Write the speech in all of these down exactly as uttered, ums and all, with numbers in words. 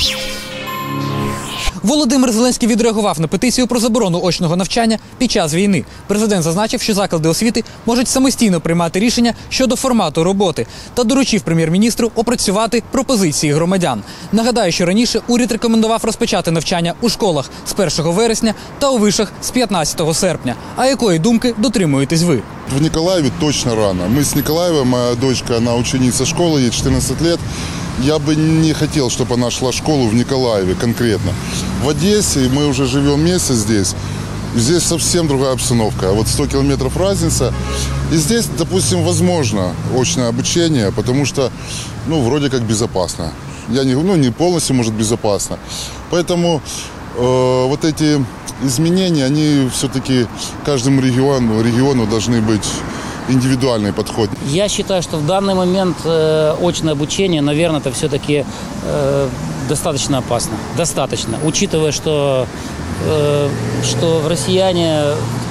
Володимир Зеленський відреагував на петицію про заборону очного навчання під час війни. Президент зазначив, що заклади освіти можуть самостійно приймати рішення щодо формату роботи та доручив прем'єр-міністру опрацювати пропозиції громадян. Нагадаю, що раніше уряд рекомендував розпочати навчання у школах з першого вересня та у вишах з п'ятнадцятого серпня. А якої думки дотримуєтесь ви? В Николаеве точно рано. Мы с Николаева, моя дочка, она ученица школы, ей четырнадцать лет. Я бы не хотел, чтобы она шла в школу в Николаеве конкретно. В Одессе мы уже живем месяц здесь. Здесь совсем другая обстановка. Вот сто километров разница. И здесь, допустим, возможно очное обучение, потому что, ну, вроде как безопасно. Я не, ну, не полностью, может, безопасно. Поэтому э, вот эти изменения, они все-таки каждому региону, региону должны быть индивидуальный подход. Я считаю, что в данный момент э, очное обучение, наверное, это все-таки э, достаточно опасно. Достаточно. Учитывая, что, э, что россияне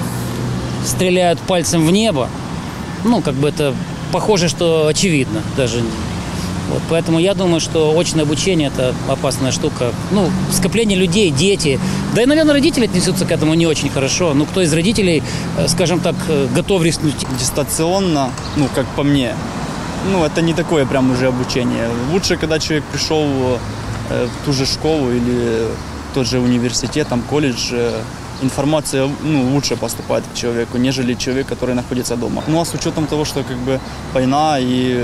стреляют пальцем в небо, ну, как бы это похоже, что очевидно даже. Вот, поэтому я думаю, что очное обучение – это опасная штука. Ну, скопление людей, дети. Да и, наверное, родители отнесутся к этому не очень хорошо. Ну, кто из родителей, скажем так, готов рискнуть? Дистанционно, ну, как по мне, ну, это не такое прям уже обучение. Лучше, когда человек пришел в ту же школу или тот же университет, там, колледж, информация, ну, лучше поступает к человеку, нежели человек, который находится дома. Ну, а с учетом того, что, как бы, война и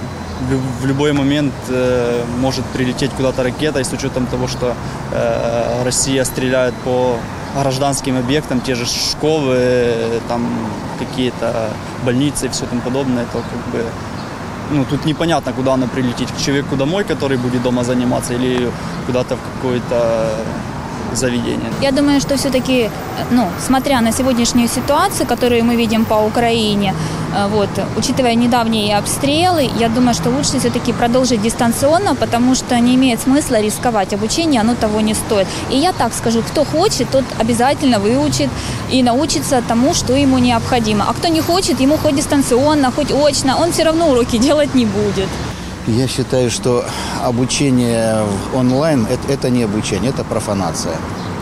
в любой момент э, может прилететь куда-то ракета, и с учетом того, что э, Россия стреляет по гражданским объектам, те же школы, там какие-то больницы и все тому подобное, то как бы, ну, тут непонятно, куда она прилетит, к человеку домой, который будет дома заниматься, или куда-то в какое-то заведение. Я думаю, что все-таки, ну, смотря на сегодняшнюю ситуацию, которую мы видим по Украине, вот, учитывая недавние обстрелы, я думаю, что лучше все-таки продолжить дистанционно, потому что не имеет смысла рисковать. Обучение, оно того не стоит. И я так скажу, кто хочет, тот обязательно выучит и научится тому, что ему необходимо. А кто не хочет, ему хоть дистанционно, хоть очно, он все равно уроки делать не будет. Я считаю, что обучение онлайн – это не обучение, это профанация.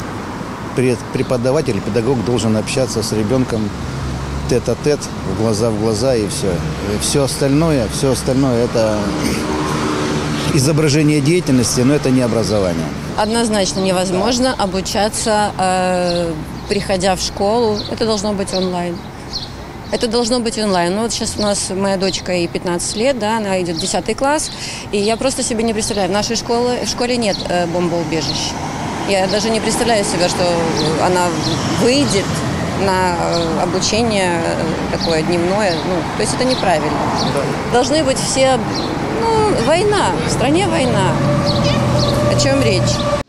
Преподаватель, педагог должен общаться с ребенком тет-а-тет, в глаза в глаза, и все. И все остальное, все остальное – это изображение деятельности, но это не образование. Однозначно невозможно обучаться, э, приходя в школу. Это должно быть онлайн. Это должно быть онлайн. Ну, вот сейчас у нас моя дочка, ей пятнадцать лет, да, она идет в десятый класс, и я просто себе не представляю, в нашей школе, в школе нет э, бомбоубежищ. Я даже не представляю себе, что она выйдет на обучение такое дневное. Ну, то есть это неправильно. Должны быть все... Ну, война. В стране война. О чем речь?